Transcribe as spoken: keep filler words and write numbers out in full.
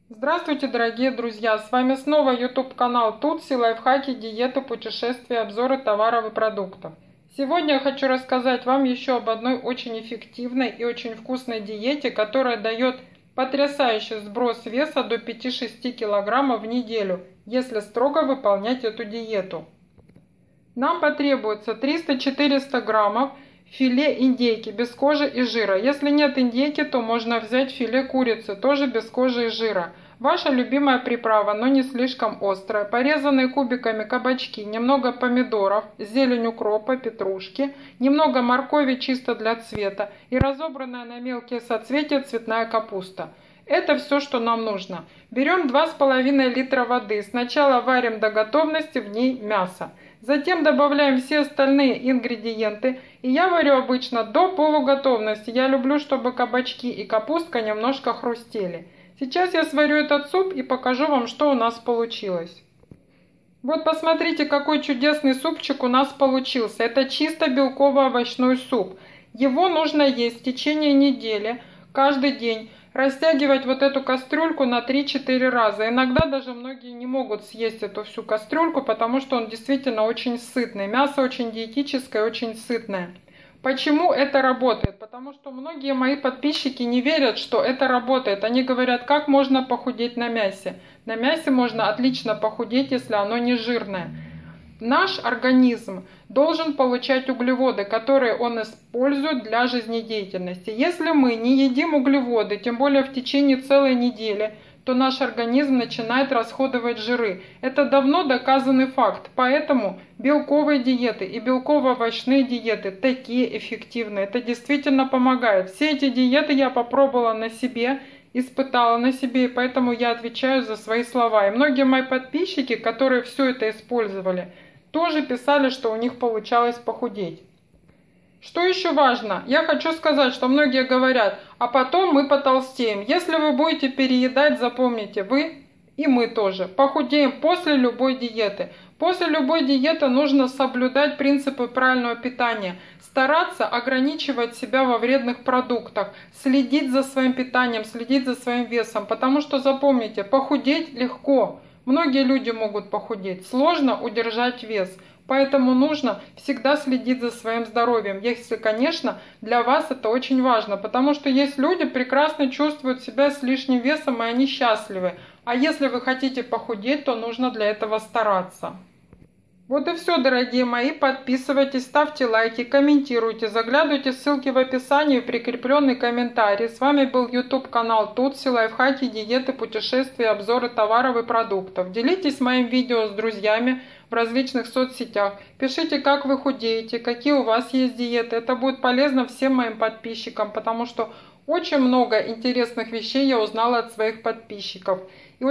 Здравствуйте, дорогие друзья! С вами снова YouTube канал Тутси, лайфхаки, диеты, путешествия, обзоры товаров и продуктов. Сегодня я хочу рассказать вам еще об одной очень эффективной и очень вкусной диете, которая дает потрясающий сброс веса до пяти-шести килограммов в неделю, если строго выполнять эту диету. Нам потребуется триста-четыреста граммов филе индейки без кожи и жира. Если нет индейки, то можно взять филе курицы, тоже без кожи и жира. Ваша любимая приправа, но не слишком острая. Порезанные кубиками кабачки, немного помидоров, зелень укропа, петрушки, немного моркови чисто для цвета и разобранная на мелкие соцветия цветная капуста. Это все, что нам нужно. Берем два с половиной литра воды. Сначала варим до готовности в ней мясо. Затем добавляем все остальные ингредиенты. И я варю обычно до полуготовности. Я люблю, чтобы кабачки и капустка немножко хрустели. Сейчас я сварю этот суп и покажу вам, что у нас получилось. Вот посмотрите, какой чудесный супчик у нас получился. Это чисто белково-овощной суп. Его нужно есть в течение недели, каждый день. Растягивать вот эту кастрюльку на три-четыре раза. Иногда даже многие не могут съесть эту всю кастрюльку, потому что он действительно очень сытный. Мясо очень диетическое, очень сытное. Почему это работает? Потому что многие мои подписчики не верят, что это работает. Они говорят, как можно похудеть на мясе. На мясе можно отлично похудеть, если оно не жирное. Наш организм должен получать углеводы, которые он использует для жизнедеятельности. Если мы не едим углеводы, тем более в течение целой недели, то наш организм начинает расходовать жиры. Это давно доказанный факт. Поэтому белковые диеты и белково-овощные диеты такие эффективные. Это действительно помогает. Все эти диеты я попробовала на себе, испытала на себе, и поэтому я отвечаю за свои слова. И многие мои подписчики, которые все это использовали, тоже писали, что у них получалось похудеть. Что еще важно? Я хочу сказать, что многие говорят, а потом мы потолстеем. Если вы будете переедать, запомните, вы и мы тоже похудеем после любой диеты. После любой диеты нужно соблюдать принципы правильного питания, стараться ограничивать себя во вредных продуктах, следить за своим питанием, следить за своим весом, потому что запомните, похудеть легко. Многие люди могут похудеть, сложно удержать вес. Поэтому нужно всегда следить за своим здоровьем, если, конечно, для вас это очень важно. Потому что есть люди, прекрасно чувствуют себя с лишним весом, и они счастливы. А если вы хотите похудеть, то нужно для этого стараться. Вот и все, дорогие мои. Подписывайтесь, ставьте лайки, комментируйте, заглядывайте в ссылки в описании, в прикрепленный комментарий. С вами был YouTube канал Тутси, лайфхаки, диеты, путешествия, обзоры товаров и продуктов. Делитесь моим видео с друзьями в различных соцсетях. Пишите, как вы худеете, какие у вас есть диеты. Это будет полезно всем моим подписчикам, потому что очень много интересных вещей я узнала от своих подписчиков.